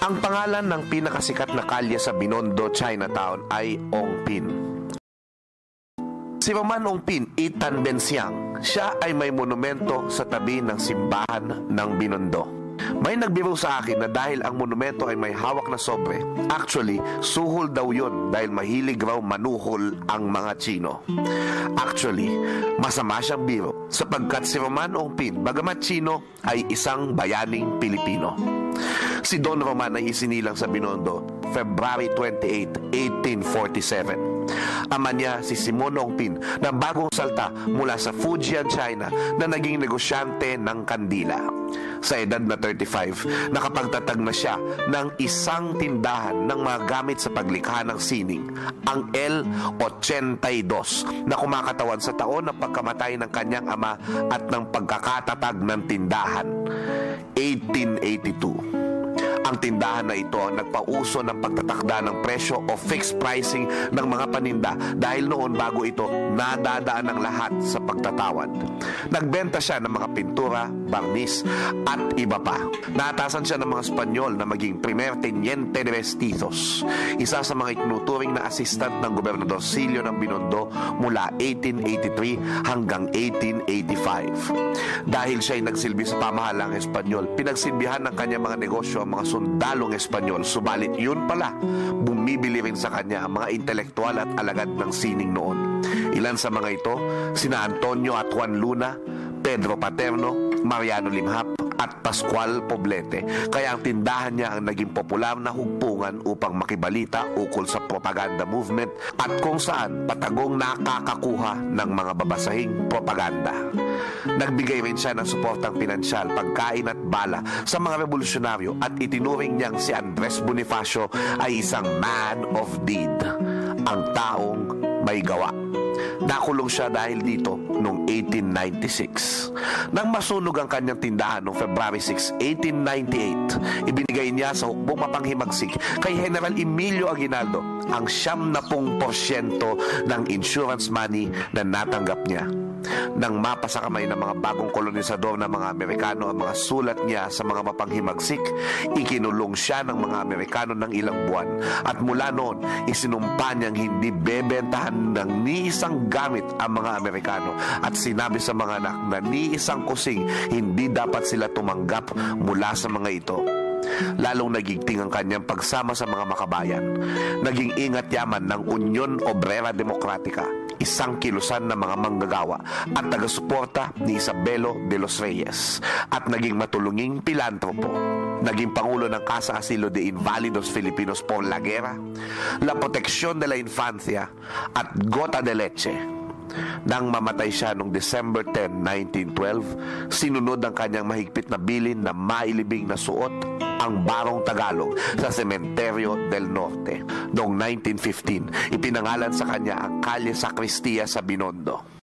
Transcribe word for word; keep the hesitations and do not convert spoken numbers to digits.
Ang pangalan ng pinakasikat na kalye sa Binondo, Chinatown ay Ongpin. Si Roman Ongpin Itan Bensiang, siya ay may monumento sa tabi ng simbahan ng Binondo. May nagbiro sa akin na dahil ang monumento ay may hawak na sobre, actually, suhol daw yun dahil mahilig raw manuhol ang mga Chino. Actually, masama siyang biro sapagkat si Roman Ongpin, bagamat Chino, ay isang bayaning Pilipino. Si Don Roman ay isinilang sa Binondo, February twenty-eighth, eighteen forty-seven. Ama niya si Simon Ongpin na bagong salta mula sa Fujian, China na naging negosyante ng kandila. Sa edad na thirty-five, nakapagtatag na siya ng isang tindahan ng mga gamit sa paglikha ng sining, ang El eighty-two, na kumakatawan sa taon ng pagkamatay ng kanyang ama at ng pagkakatatag ng tindahan, eighteen eighty-two. Ang tindahan na ito ang nagpauso ng pagtatakda ng presyo o fixed pricing ng mga paninda dahil noon bago ito nadadaan ng lahat sa pagtatawad. Nagbenta siya ng mga pintura, barnis at iba pa. Naatasan siya ng mga Espanyol na maging primer teniente de Mestizos, isa sa mga itinuturing na assistant ng Gobernador Silio ng Binondo mula eighteen eighty-three hanggang eighteen eighty-five. Dahil siya ay nagsilbi sa pamahalang Espanyol, pinagsilbihan ng kanyang mga negosyo ang mga sundalong Espanyol, subalit yun pala, bumibili rin sa kanya ang mga intelektual at alagad ng sining noon. Ilan sa mga ito, sina Antonio at Juan Luna, Pedro Paterno, Mariano Limhap at Pascual Poblete. Kaya ang tindahan niya ang naging popular na hugpungan upang makibalita ukol sa propaganda movement at kung saan patagong nakakakuha ng mga babasahing propaganda. Nagbigay rin siya ng suportang pinansyal, pagkain at bala sa mga revolusyonaryo at itinuring niyang si Andres Bonifacio ay isang man of deed, ang taong may gawa. Nakulong siya dahil dito noong eighteen ninety-six. Nang masunog ang kanyang tindahan noong February sixth, eighteen ninety-eight, ibinigay niya sa hukbong mapanghimagsik kay General Emilio Aguinaldo ang siyam na pung porsyento ng insurance money na natanggap niya. Nang mapasa kamay ng mga bagong kolonisador ng mga Amerikano ang mga sulat niya sa mga mapanghimagsik, ikinulong siya ng mga Amerikano ng ilang buwan at mula noon isinumpa niyang hindi bebentahan ng ni isang gamit ang mga Amerikano at sinabi sa mga anak na ni isang kusing hindi dapat sila tumanggap mula sa mga ito. Lalong nagigting ang kanyang pagsama sa mga makabayan. Naging ingat yaman ng Union Obrera Democratica, isang kilusan ng mga manggagawa at taga-suporta ni Isabelo de los Reyes, at naging matulunging pilantropo. Naging pangulo ng Casa Asilo de Invalidos Filipinos por la Guerra, La Protección de la Infancia at Gota de Leche. Nang mamatay siya noong December tenth, nineteen twelve, sinunod ang kanyang mahigpit na bilin na mailibing na suot ang Barong Tagalog sa Cementerio del Norte. Noong nineteen fifteen, ipinangalan sa kanya ang Kalye Sacristia sa Binondo.